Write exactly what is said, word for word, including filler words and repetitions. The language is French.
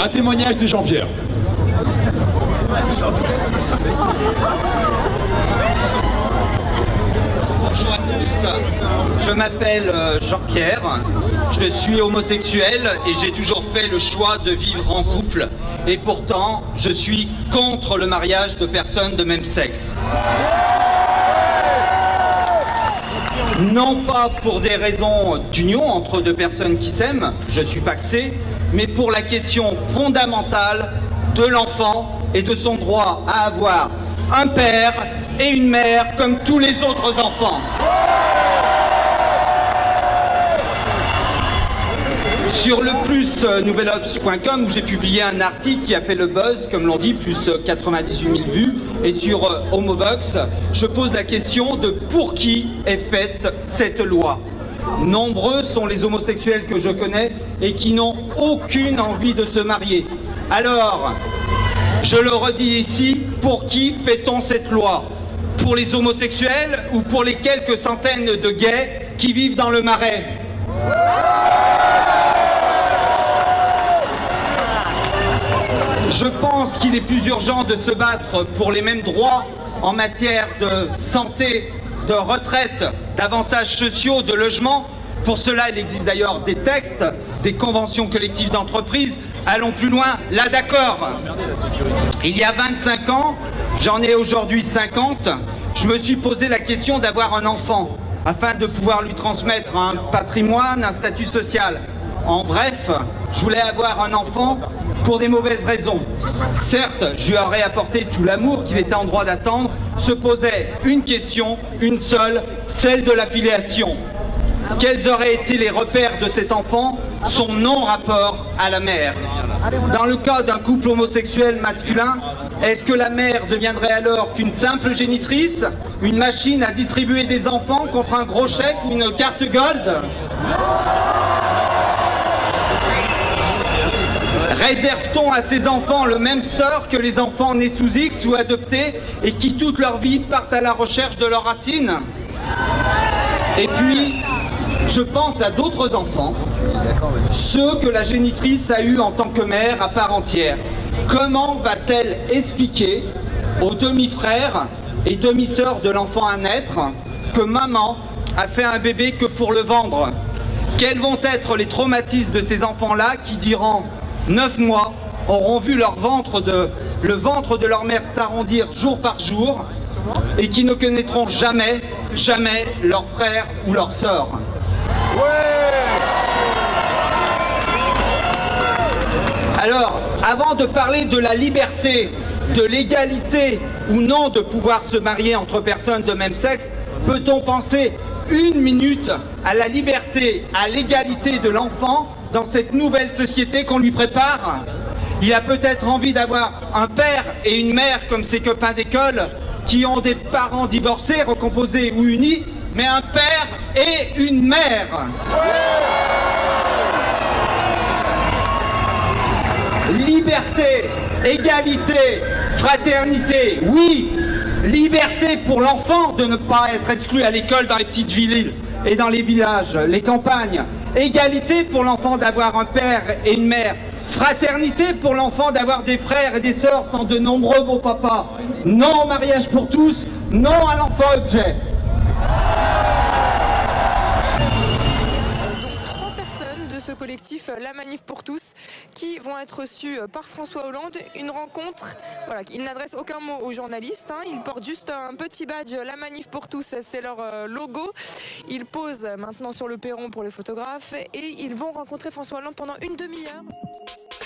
Un témoignage de Jean-Pierre. Bonjour à tous, je m'appelle Jean-Pierre, je suis homosexuel et j'ai toujours fait le choix de vivre en couple. Et pourtant, je suis contre le mariage de personnes de même sexe. Non pas pour des raisons d'union entre deux personnes qui s'aiment, je suis pacsé, mais pour la question fondamentale de l'enfant et de son droit à avoir un père et une mère comme tous les autres enfants. Sur le plus nouvelobs point com où j'ai publié un article qui a fait le buzz, comme l'on dit, plus quatre-vingt-dix-huit mille vues, et sur Homovox, je pose la question de pour qui est faite cette loi. Nombreux sont les homosexuels que je connais et qui n'ont aucune envie de se marier. Alors, je le redis ici, pour qui fait-on cette loi? Pour les homosexuels ou pour les quelques centaines de gays qui vivent dans le Marais? Je pense qu'il est plus urgent de se battre pour les mêmes droits en matière de santé, de retraite, d'avantages sociaux, de logement. Pour cela, il existe d'ailleurs des textes, des conventions collectives d'entreprise. Allons plus loin, là d'accord. Il y a vingt-cinq ans, j'en ai aujourd'hui cinquante, je me suis posé la question d'avoir un enfant afin de pouvoir lui transmettre un patrimoine, un statut social. En bref, je voulais avoir un enfant pour des mauvaises raisons. Certes, je lui aurais apporté tout l'amour qu'il était en droit d'attendre. Se posait une question, une seule, celle de la filiation. Quels auraient été les repères de cet enfant, son non-rapport à la mère? Dans le cas d'un couple homosexuel masculin, est-ce que la mère deviendrait alors qu'une simple génitrice, une machine à distribuer des enfants contre un gros chèque ou une carte gold? Réserve-t-on à ces enfants le même sort que les enfants nés sous X ou adoptés et qui toute leur vie partent à la recherche de leurs racines? Et puis, je pense à d'autres enfants, ceux que la génitrice a eus en tant que mère à part entière. Comment va-t-elle expliquer aux demi-frères et demi-sœurs de l'enfant à naître que maman a fait un bébé que pour le vendre? Quels vont être les traumatismes de ces enfants-là qui, durant neuf mois, auront vu leur ventre de, le ventre de leur mère s'arrondir jour par jour et qui ne connaîtront jamais, jamais leur frère ou leur sœur? Alors, avant de parler de la liberté, de l'égalité ou non de pouvoir se marier entre personnes de même sexe, peut-on penser une minute à la liberté, à l'égalité de l'enfant dans cette nouvelle société qu'on lui prépare? Il a peut-être envie d'avoir un père et une mère comme ses copains d'école qui ont des parents divorcés, recomposés ou unis, mais un père et une mère. Liberté, égalité, fraternité, oui. Liberté pour l'enfant de ne pas être exclu à l'école dans les petites villes et dans les villages, les campagnes. Égalité pour l'enfant d'avoir un père et une mère. Fraternité pour l'enfant d'avoir des frères et des sœurs sans de nombreux beaux papas. Non au mariage pour tous, non à l'enfant objet. Ce collectif La Manif pour tous qui vont être reçus par François Hollande. Une rencontre, voilà, il n'adresse aucun mot aux journalistes, hein. Ils portent juste un petit badge La Manif pour tous, c'est leur logo. Ils posent maintenant sur le perron pour les photographes et ils vont rencontrer François Hollande pendant une demi-heure.